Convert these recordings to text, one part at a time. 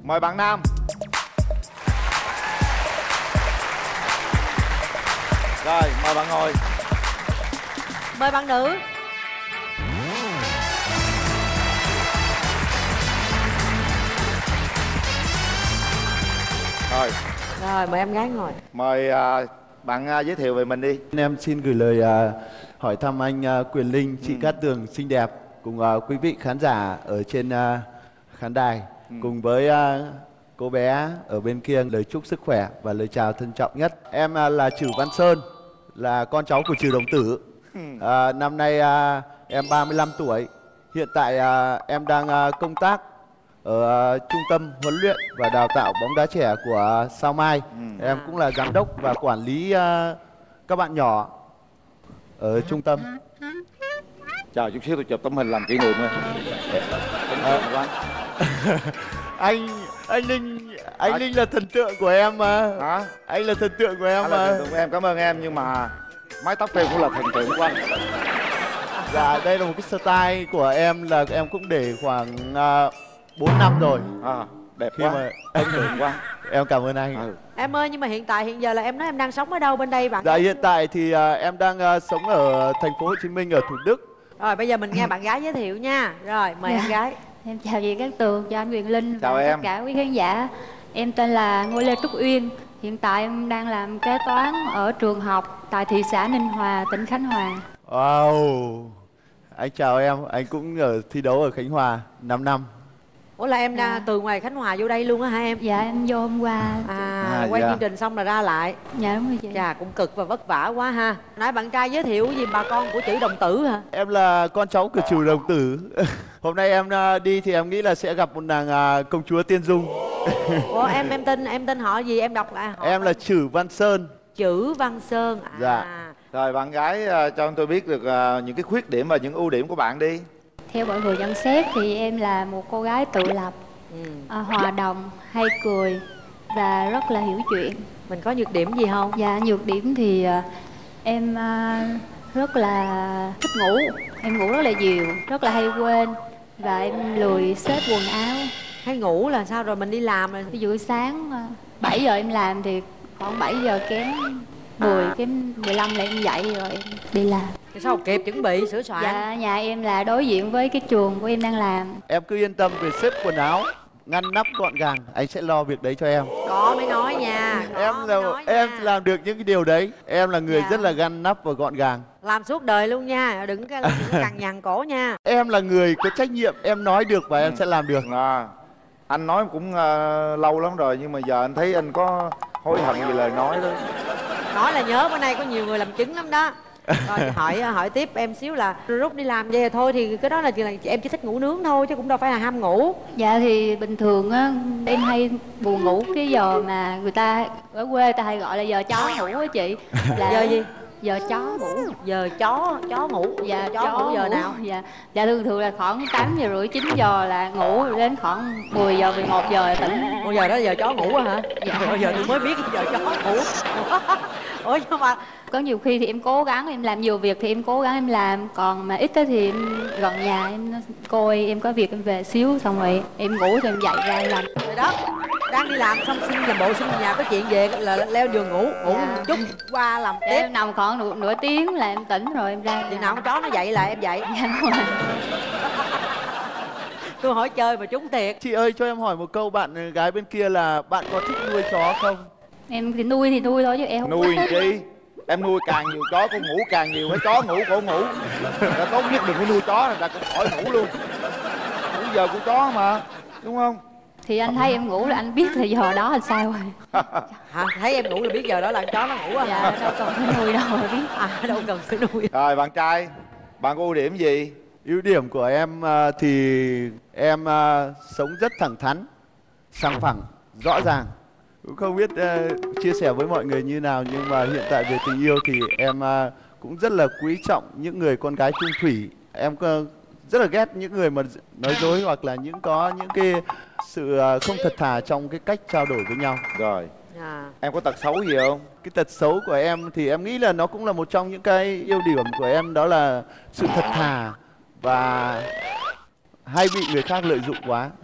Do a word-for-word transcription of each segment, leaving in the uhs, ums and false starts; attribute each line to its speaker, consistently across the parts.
Speaker 1: Mời bạn nam. Rồi, mời bạn ngồi.
Speaker 2: Mời bạn nữ.
Speaker 1: Rồi.
Speaker 2: Rồi, mời em gái ngồi.
Speaker 1: Mời à, bạn à, giới thiệu về mình đi.
Speaker 3: Em xin gửi lời à, hỏi thăm anh à, Quyền Linh, chị ừ. Cát Tường xinh đẹp cùng à, quý vị khán giả ở trên à, khán đài, ừ. cùng với à, cô bé ở bên kia lời chúc sức khỏe và lời chào trân trọng nhất. Em à, là Trử Văn Sơn, là con cháu của Trử Đồng Tử. À, năm nay à, em ba mươi lăm tuổi. Hiện tại à, em đang à, công tác ở uh, trung tâm huấn luyện và đào tạo bóng đá trẻ của uh, Sao Mai. ừ. Em cũng là giám đốc và quản lý uh, các bạn nhỏ ở trung tâm.
Speaker 1: Chờ chút xíu tôi chụp tấm hình làm kỷ niệm thôi. À,
Speaker 3: anh anh Linh anh à, Linh là thần tượng của em mà.
Speaker 1: Hả?
Speaker 3: Anh là thần tượng của em
Speaker 1: à,
Speaker 3: mà.
Speaker 1: Thần tượng của em, cảm ơn em, nhưng mà mái tóc em cũng là thần tượng của anh.
Speaker 3: Dạ, đây là một cái style của em, là em cũng để khoảng uh, bốn năm rồi.
Speaker 1: À, đẹp
Speaker 3: khi
Speaker 1: quá,
Speaker 3: mà
Speaker 1: ấn tượng quá.
Speaker 3: Em cảm ơn anh.
Speaker 1: Ừ.
Speaker 2: Em ơi, nhưng mà hiện tại hiện giờ là em nói em đang sống ở đâu bên đây bạn?
Speaker 3: Dạ, hiện tại thì uh, em đang uh, sống ở thành phố Hồ Chí Minh, ở Thủ Đức.
Speaker 2: Rồi bây giờ mình nghe bạn gái giới thiệu nha. Rồi mời
Speaker 4: dạ.
Speaker 2: em gái.
Speaker 4: Em chào chị Cát Tường, chào anh Quyền Linh
Speaker 1: chào
Speaker 4: và
Speaker 1: em.
Speaker 4: tất cả quý khán giả. Em tên là Ngô Lê Trúc Uyên. Hiện tại em đang làm kế toán ở trường học tại thị xã Ninh Hòa, tỉnh Khánh Hòa.
Speaker 3: Wow, anh chào em, anh cũng ở thi đấu ở Khánh Hòa năm năm.
Speaker 2: Ủa là em đang
Speaker 4: dạ.
Speaker 2: từ ngoài Khánh Hòa vô đây luôn á hả em?
Speaker 4: Dạ em vô hôm qua.
Speaker 2: À,
Speaker 1: à
Speaker 2: quay
Speaker 1: dạ.
Speaker 2: chương trình xong là ra lại.
Speaker 4: Dạ đúng rồi chị.
Speaker 2: Chà, cũng cực và vất vả quá ha. Nãy bạn trai giới thiệu gì bà con của Trử Đồng Tử hả?
Speaker 3: Em là con cháu của Trử Đồng Tử. Hôm nay em đi thì em nghĩ là sẽ gặp một nàng công chúa Tiên Dung.
Speaker 2: Ủa em em tên em tên họ gì, em đọc lại họ?
Speaker 3: Em là Trử Văn Sơn.
Speaker 2: Trử Văn Sơn. À.
Speaker 3: Dạ.
Speaker 1: Rồi bạn gái uh, cho tôi biết được uh, những cái khuyết điểm và những ưu điểm của bạn đi.
Speaker 4: Theo mọi người nhận xét thì em là một cô gái tự lập, ừ. à, hòa đồng, hay cười và rất là hiểu chuyện.
Speaker 2: Mình có nhược điểm gì không?
Speaker 4: Dạ, nhược điểm thì uh, em uh, rất là thích ngủ. Em ngủ rất là nhiều, rất là hay quên và em lười xếp quần áo.
Speaker 2: Hay ngủ là sao, rồi mình đi làm rồi?
Speaker 4: Ví dụ sáng uh, bảy giờ em làm thì khoảng bảy giờ kém mười, à. kém mười lăm là em dậy rồi em đi làm.
Speaker 2: Thì sao kịp chuẩn bị sửa soạn?
Speaker 4: Dạ, nhà em là đối diện với cái trường của em đang làm.
Speaker 3: Em cứ yên tâm về xếp quần áo, ngăn nắp gọn gàng, anh sẽ lo việc đấy cho em.
Speaker 2: Có mới nói nha. Có
Speaker 3: em là
Speaker 2: nói
Speaker 3: em
Speaker 2: nha.
Speaker 3: làm được những cái điều đấy. Em là người dạ. rất là ngăn nắp và gọn gàng.
Speaker 2: Làm suốt đời luôn nha, đừng cái cằn nhằn cổ nha.
Speaker 3: Em là người có trách nhiệm, em nói được và ừ. em sẽ làm được.
Speaker 1: À, anh nói cũng uh, lâu lắm rồi, nhưng mà giờ anh thấy anh có hối hận về lời nói đó.
Speaker 2: Nói là nhớ, bữa nay có nhiều người làm chứng lắm đó. Rồi hỏi hỏi tiếp em xíu là lúc đi làm vậy thôi thì cái đó là, là em chỉ thích ngủ nướng thôi chứ cũng đâu phải là ham ngủ.
Speaker 4: Dạ thì bình thường á em hay buồn ngủ cái giờ mà người ta ở quê ta hay gọi là giờ chó ngủ á chị. Là
Speaker 2: giờ gì?
Speaker 4: Giờ chó ngủ.
Speaker 2: Giờ chó chó ngủ. Dạ, chó, chó ngủ giờ ngủ. Nào?
Speaker 4: Dạ. Dạ thường thường là khoảng tám giờ rưỡi chín giờ là ngủ, đến khoảng mười giờ mười một giờ là tỉnh.
Speaker 2: Ủa giờ đó giờ chó ngủ á hả? Dạ. Bây giờ tôi mới biết giờ chó ngủ. Ủa nhưng mà
Speaker 4: có nhiều khi thì em cố gắng em làm nhiều việc thì em cố gắng em làm, còn mà ít thì em gần nhà em coi em có việc em về xíu xong rồi em ngủ thì em dậy ra em làm.
Speaker 2: Rồi đó, đang đi làm xong xin làm bộ xin nhà có chuyện về là leo giường ngủ ngủ dạ. một chút qua làm tiếp.
Speaker 4: Em nằm khoảng nửa, nửa tiếng là em tỉnh rồi em ra.
Speaker 2: Chừng nào con chó nó dậy là em dậy.
Speaker 4: Dạ đúng rồi.
Speaker 2: Tôi hỏi chơi mà trúng thiệt.
Speaker 3: Chị ơi cho em hỏi một câu, bạn gái bên kia là bạn có thích nuôi chó không?
Speaker 4: Em thì nuôi thì nuôi thôi chứ em không
Speaker 1: nuôi chi. Em nuôi càng nhiều chó con ngủ càng nhiều, mấy chó ngủ cổ ngủ. Là tốt nhất đừng có nuôi chó, người ta cũng khỏi ngủ luôn. Ngủ giờ của chó mà, đúng không?
Speaker 4: Thì anh thấy em ngủ là anh biết là giờ đó là sao rồi.
Speaker 2: Hả? Thấy em ngủ là biết giờ đó là chó nó ngủ à?
Speaker 4: Dạ, đâu cần phải nuôi đâu mà biết.
Speaker 2: À, đâu cần phải nuôi.
Speaker 1: Rồi bạn trai, bạn có ưu điểm gì?
Speaker 3: Ưu điểm của em uh, thì em uh, sống rất thẳng thắn, sòng phẳng, rõ ràng. Cũng không biết uh, chia sẻ với mọi người như nào, nhưng mà hiện tại về tình yêu thì em uh, cũng rất là quý trọng những người con gái chung thủy. Em uh, rất là ghét những người mà nói dối hoặc là những có những cái sự uh, không thật thà trong cái cách trao đổi với nhau.
Speaker 1: Rồi. À. Em có tật xấu gì không?
Speaker 3: Cái tật xấu của em thì em nghĩ là nó cũng là một trong những cái ưu điểm của em, đó là sự thật thà và hay bị người khác lợi dụng quá.
Speaker 1: Ừ,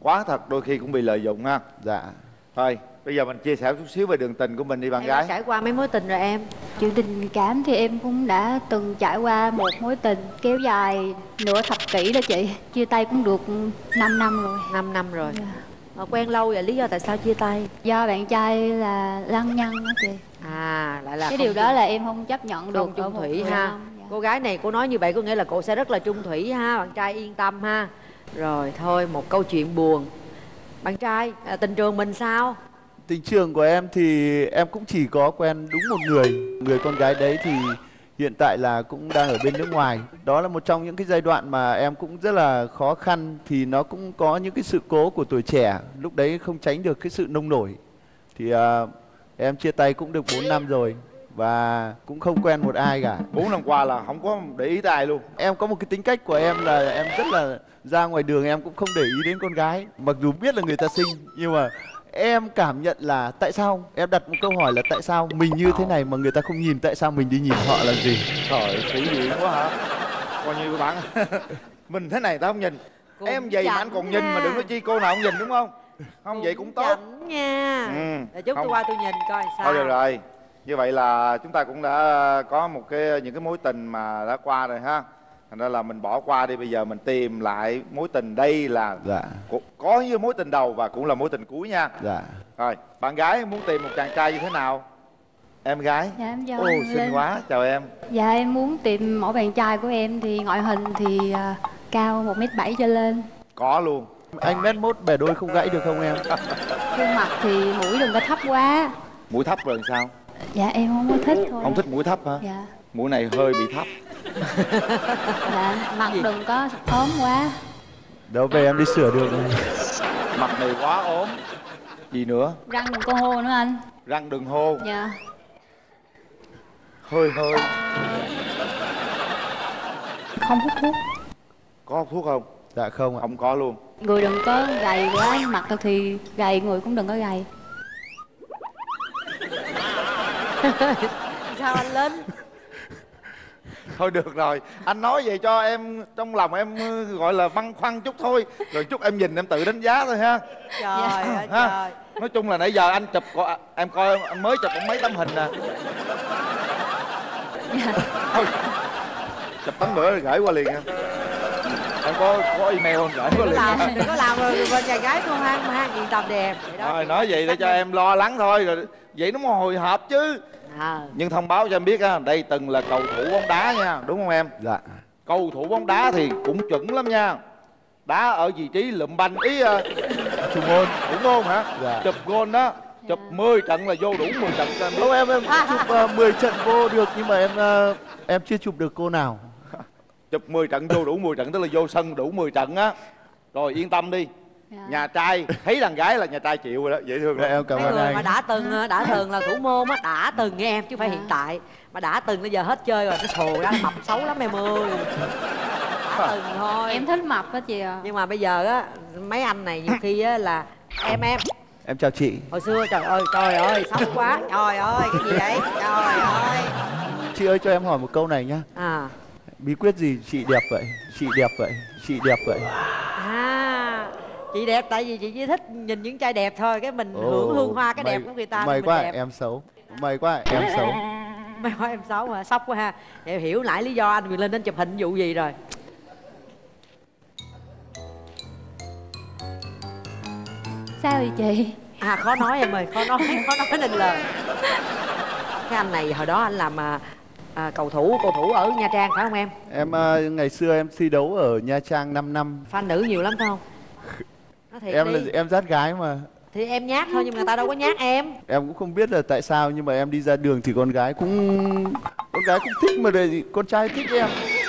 Speaker 1: quá thật đôi khi cũng bị lợi dụng ha.
Speaker 3: Dạ.
Speaker 1: Thôi bây giờ mình chia sẻ chút xíu về đường tình của mình đi bạn
Speaker 2: Em
Speaker 1: gái.
Speaker 2: đã trải qua mấy mối tình rồi em?
Speaker 4: Chuyện tình cảm thì em cũng đã từng trải qua một mối tình kéo dài nửa thập kỷ đó chị. Chia tay cũng được năm năm rồi.
Speaker 2: năm năm rồi.
Speaker 4: Dạ.
Speaker 2: Mà quen lâu vậy, lý do tại sao chia tay?
Speaker 4: Do bạn trai là lăng nhăng đó chị.
Speaker 2: À, lại là
Speaker 4: Cái
Speaker 2: không
Speaker 4: điều đó
Speaker 2: chung-
Speaker 4: là em không chấp nhận được
Speaker 2: không
Speaker 4: ở
Speaker 2: chung
Speaker 4: một
Speaker 2: thủy
Speaker 4: người
Speaker 2: ha.
Speaker 4: đàn ông. Dạ.
Speaker 2: Cô gái này cô nói như vậy có nghĩa là cô sẽ rất là chung thủy ha, bạn trai yên tâm ha. Rồi thôi, một câu chuyện buồn. Bạn trai, à, tình trường mình sao?
Speaker 3: Tình trường của em thì em cũng chỉ có quen đúng một người. Người con gái đấy thì hiện tại là cũng đang ở bên nước ngoài. Đó là một trong những cái giai đoạn mà em cũng rất là khó khăn. Thì nó cũng có những cái sự cố của tuổi trẻ. Lúc đấy không tránh được cái sự nông nổi. Thì à, em chia tay cũng được bốn năm rồi. Và cũng không quen một ai cả.
Speaker 1: Bốn năm qua là không có để ý tới ai luôn.
Speaker 3: Em có một cái tính cách của em là em rất là ra ngoài đường em cũng không để ý đến con gái. Mặc dù biết là người ta xinh nhưng mà em cảm nhận là tại sao, em đặt một câu hỏi là tại sao mình như thế này mà người ta không nhìn, tại sao mình đi nhìn họ làm gì.
Speaker 1: Trời, sĩ diện quá hả? Coi như các bạn mình thế này tao không nhìn.
Speaker 2: Cũng
Speaker 1: Em vậy mà anh
Speaker 2: chảnh
Speaker 1: còn nhìn
Speaker 2: nha.
Speaker 1: mà đừng có chi cô nào không nhìn đúng không? Không vậy cũng tốt.
Speaker 2: Chảnh nha.
Speaker 1: Ừ,
Speaker 2: Để chút
Speaker 1: không.
Speaker 2: tôi qua tôi nhìn coi sao.
Speaker 1: Thôi được rồi. Như vậy là chúng ta cũng đã có một cái những cái mối tình mà đã qua rồi ha. Thành ra là mình bỏ qua đi, bây giờ mình tìm lại mối tình. Đây là
Speaker 3: Dạ.
Speaker 1: có, có như mối tình đầu và cũng là mối tình cuối nha.
Speaker 3: Dạ.
Speaker 1: Rồi, bạn gái muốn tìm một chàng trai như thế nào? Em gái?
Speaker 4: Dạ em chào
Speaker 1: Ồ,
Speaker 4: anh
Speaker 1: xinh
Speaker 4: Linh.
Speaker 1: quá, chào em.
Speaker 4: Dạ em muốn tìm mẫu bạn trai của em thì ngoại hình thì à, cao một mét bảy trở lên.
Speaker 1: Có luôn.
Speaker 3: Anh mét mốt bẻ đôi không gãy được không em?
Speaker 4: Khuôn mặt thì mũi đừng có thấp quá.
Speaker 1: Mũi thấp rồi sao?
Speaker 4: Dạ em không có thích thôi.
Speaker 1: Không thích mũi thấp hả?
Speaker 4: Dạ.
Speaker 1: Mũi này hơi bị thấp.
Speaker 4: Dạ mặt đừng có ốm quá.
Speaker 3: Đâu về em đi sửa được rồi.
Speaker 1: Mặt này quá ốm. Gì nữa?
Speaker 4: Răng đừng có hô nữa anh.
Speaker 1: Răng đừng hô.
Speaker 4: Dạ.
Speaker 1: Hơi hơi.
Speaker 4: Không hút thuốc.
Speaker 1: Có hút thuốc không?
Speaker 3: Dạ không ạ.
Speaker 1: Không có luôn.
Speaker 4: Người đừng có gầy quá, mặt thì gầy, người cũng đừng có gầy.
Speaker 2: Sao anh Linh?
Speaker 1: Thôi được rồi, anh nói vậy cho em trong lòng em gọi là băn khoăn chút thôi. Rồi chút em nhìn em tự đánh giá thôi ha.
Speaker 2: Trời ơi
Speaker 1: Ha.
Speaker 2: trời.
Speaker 1: Nói chung là nãy giờ anh chụp co- em coi anh mới chụp cũng mấy tấm hình nè. Thôi, chụp tấm nữa rồi gửi qua liền nha. Em có có email không gửi qua
Speaker 2: Đừng có
Speaker 1: liền.
Speaker 2: làm, đừng có làm rồi bên nhà gái không ha, ha yên tâm đi em. Vậy đó.
Speaker 1: Rồi nói vậy để cho em lo lắng thôi, rồi vậy nó mới hồi hộp chứ.
Speaker 2: À.
Speaker 1: Nhưng thông báo cho em biết á, đây từng là cầu thủ bóng đá nha, đúng không em?
Speaker 3: Dạ.
Speaker 1: Cầu thủ bóng đá thì cũng chuẩn lắm nha. Đá ở vị trí lụm banh ý uh, thủ môn, thủ môn hả?
Speaker 3: Dạ.
Speaker 1: Chụp gôn đó, chụp mười trận là vô đủ mười trận cho em biết.
Speaker 3: Không em em chụp uh, mười trận vô được nhưng mà em uh, em chưa chụp được cô nào.
Speaker 1: Chụp mười trận vô đủ mười trận tức là vô sân đủ mười trận á. Rồi yên tâm đi.
Speaker 4: Dạ.
Speaker 1: Nhà trai thấy đàn gái là nhà trai chịu rồi đó, dễ thương
Speaker 3: Dạ,
Speaker 1: lắm.
Speaker 3: em cảm
Speaker 2: Mấy
Speaker 3: ơn
Speaker 2: người
Speaker 3: anh.
Speaker 2: mà đã từng đã từng là thủ môn á, đã từng nghe em chứ không phải
Speaker 4: Dạ.
Speaker 2: hiện tại. Mà đã từng bây giờ hết chơi rồi, nó sồ ra mập xấu lắm em ơi. Đã từng thôi.
Speaker 4: Em thích mập á chị à.
Speaker 2: Nhưng mà bây giờ á, mấy anh này nhiều khi á là em em
Speaker 3: Em chào chị.
Speaker 2: hồi xưa trời ơi trời ơi xấu quá, trời ơi cái gì vậy, trời ơi.
Speaker 3: Chị ơi cho em hỏi một câu này nhá.
Speaker 2: À
Speaker 3: Bí quyết gì chị đẹp vậy? Chị đẹp vậy? Chị đẹp vậy?
Speaker 2: à chị đẹp tại vì chị chỉ thích nhìn những trai đẹp thôi, cái mình hưởng hương hoa cái
Speaker 3: may-
Speaker 2: đẹp của người ta thì
Speaker 3: May
Speaker 2: mình
Speaker 3: quá
Speaker 2: đẹp.
Speaker 3: em xấu. May quá em xấu.
Speaker 2: May quá em xấu hả, sốc quá ha. Vậy hiểu nãy lý do anh Quyền Linh đến chụp hình vụ gì rồi.
Speaker 4: Sao vậy chị?
Speaker 2: À khó nói em ơi, khó nói, khó nói nên lời. Cái anh này hồi đó anh làm à, à, cầu thủ, cầu thủ ở Nha Trang phải không em?
Speaker 3: Em uh, ngày xưa em thi đấu ở Nha Trang năm năm.
Speaker 2: Fan nữ nhiều lắm phải không? Nói thiệt
Speaker 3: Em
Speaker 2: đi.
Speaker 3: là em dắt gái mà.
Speaker 2: Thì em nhát thôi nhưng mà người ta đâu có nhát em.
Speaker 3: Em cũng không biết là tại sao nhưng mà em đi ra đường thì con gái cũng con gái cũng thích mà để con trai thích em.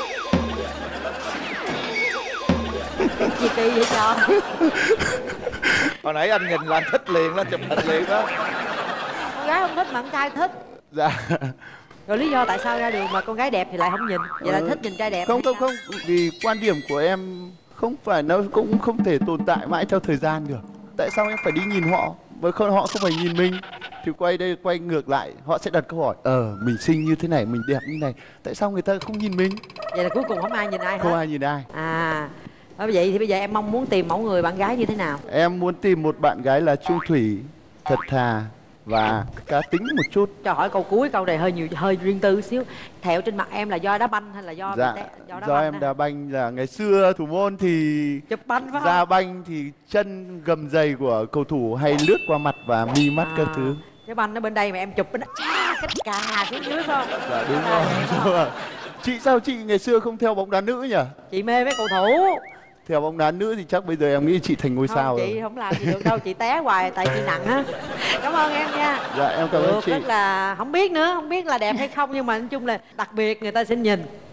Speaker 2: Gì kỳ vậy trời.
Speaker 1: Hồi nãy anh nhìn là anh thích liền đó, chụp hình liền đó.
Speaker 2: Con gái không thích mà con trai thích.
Speaker 3: Dạ.
Speaker 2: Rồi lý do tại sao ra đường mà con gái đẹp thì lại không nhìn? Vậy là
Speaker 3: Ừ.
Speaker 2: thích nhìn trai đẹp.
Speaker 3: Không
Speaker 2: hay
Speaker 3: không
Speaker 2: sao?
Speaker 3: không, vì quan điểm của em không phải nó cũng không thể tồn tại mãi theo thời gian được. Tại sao em phải đi nhìn họ? Bởi không họ không phải nhìn mình. Thì quay đây quay ngược lại, họ sẽ đặt câu hỏi: "Ờ, mình xinh như thế này, mình đẹp như này, tại sao người ta không nhìn mình?"
Speaker 2: Vậy là cuối cùng không ai nhìn ai
Speaker 3: Không
Speaker 2: hết.
Speaker 3: ai nhìn ai.
Speaker 2: À Bởi vậy thì bây giờ em mong muốn tìm mẫu người bạn gái như thế nào?
Speaker 3: Em muốn tìm một bạn gái là trung thủy, thật thà và cá tính một chút.
Speaker 2: Cho hỏi câu cuối, câu này hơi nhiều, hơi riêng tư xíu. Thẹo trên mặt em là do đá banh hay là do
Speaker 3: Dạ,
Speaker 2: té, do đá
Speaker 3: do
Speaker 2: banh
Speaker 3: em
Speaker 2: á?
Speaker 3: đá banh là ngày xưa thủ môn thì
Speaker 2: Chụp banh phải
Speaker 3: ra
Speaker 2: không?
Speaker 3: banh thì chân gầm giày của cầu thủ hay lướt qua mặt và mi mắt các thứ.
Speaker 2: Cái banh nó bên đây mà em chụp bên đó, cha cái cà xuống dưới phải không?
Speaker 3: Dạ đúng rồi. Đúng rồi. Chị sao chị ngày xưa không theo bóng đá nữ nhỉ?
Speaker 2: Chị mê mấy cầu thủ.
Speaker 3: Theo bóng đá nữ thì chắc bây giờ em nghĩ chị thành ngôi
Speaker 2: Không,
Speaker 3: sao
Speaker 2: chị
Speaker 3: rồi.
Speaker 2: không làm gì được đâu, chị té hoài tại chị nặng á. Cảm ơn em nha.
Speaker 3: Dạ em cảm ơn
Speaker 2: Được,
Speaker 3: chị.
Speaker 2: rất là không biết nữa, không biết là đẹp hay không nhưng mà nói chung là đặc biệt người ta sẽ nhìn.